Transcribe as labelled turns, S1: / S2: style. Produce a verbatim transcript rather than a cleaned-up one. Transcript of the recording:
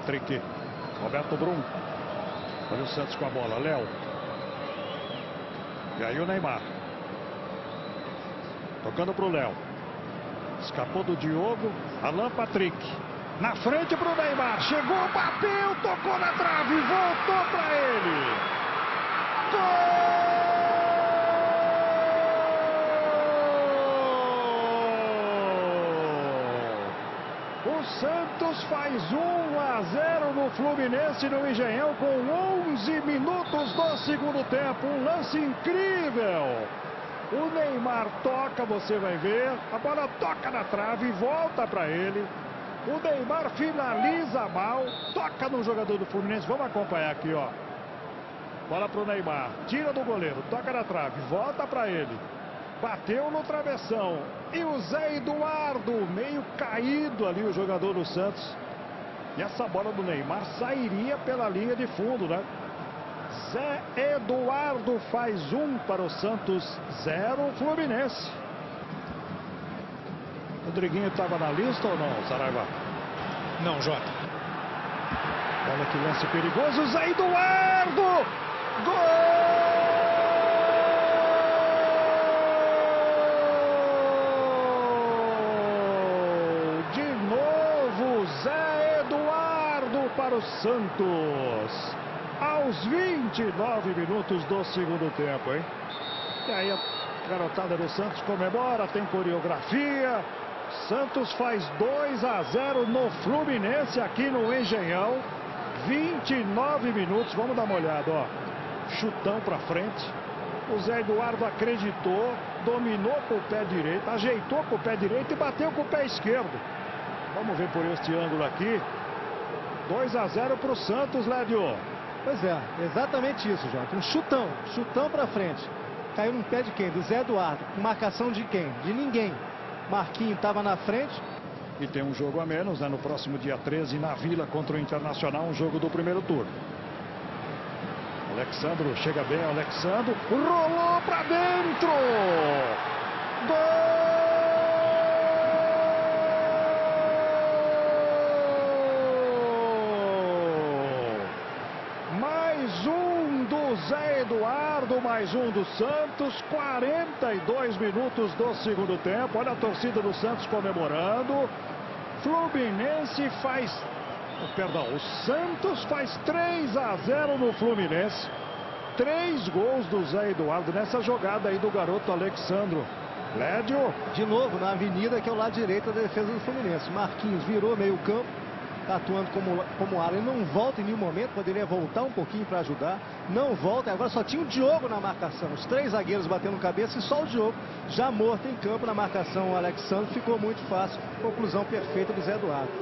S1: Patrick. Roberto Brum. Olha o Santos com a bola. Léo. E aí o Neymar. Tocando pro Léo. Escapou do Diogo. Alan Patrick. Na frente pro Neymar. Chegou, bateu, tocou na trave. Voltou para ele. Gol! O Santos faz um a zero no Fluminense no Engenhão com onze minutos do segundo tempo. Um lance incrível. O Neymar toca, você vai ver. A bola toca na trave e volta para ele. O Neymar finaliza mal. Toca no jogador do Fluminense. Vamos acompanhar aqui, ó. Bola pro Neymar. Tira do goleiro. Toca na trave. Volta para ele. Bateu no travessão. E o Zé Eduardo, meio caído ali, o jogador do Santos. E essa bola do Neymar sairia pela linha de fundo, né? Zé Eduardo faz um para o Santos, zero Fluminense. Rodriguinho estava na lista ou não, Saraiva?
S2: Não, Jota.
S1: Olha que lance perigoso, Zé Eduardo! Gol! Zé Eduardo para o Santos, aos vinte e nove minutos do segundo tempo, hein? E aí a garotada do Santos comemora, tem coreografia. Santos faz dois a zero no Fluminense aqui no Engenhão. vinte e nove minutos, vamos dar uma olhada, ó. Chutão para frente. O Zé Eduardo acreditou, dominou com o pé direito, ajeitou com o pé direito e bateu com o pé esquerdo. Vamos ver por este ângulo aqui. dois a zero para o Santos, Lédio.
S3: Pois é, exatamente isso, Jota. Um chutão, chutão para frente. Caiu no pé de quem? Do Zé Eduardo. Marcação de quem? De ninguém. Marquinhos estava na frente.
S1: E tem um jogo a menos, né? No próximo dia treze, na Vila, contra o Internacional, um jogo do primeiro turno. Alexandro chega bem, Alexandro. Rolou para dentro! Gol! Mais um do Zé Eduardo, mais um do Santos, quarenta e dois minutos do segundo tempo. Olha a torcida do Santos comemorando. Fluminense faz, perdão, o Santos faz três a zero no Fluminense. Três gols do Zé Eduardo nessa jogada aí do garoto Alexandro. Lédio.
S3: De novo na avenida, que é o lado direito da defesa do Fluminense. Marquinhos virou meio campo. Está atuando como, como área, ele não volta em nenhum momento, poderia voltar um pouquinho para ajudar, não volta, agora só tinha o Diogo na marcação, os três zagueiros batendo cabeça e só o Diogo já morto em campo na marcação. O Alexandre ficou muito fácil, conclusão perfeita do Zé Eduardo.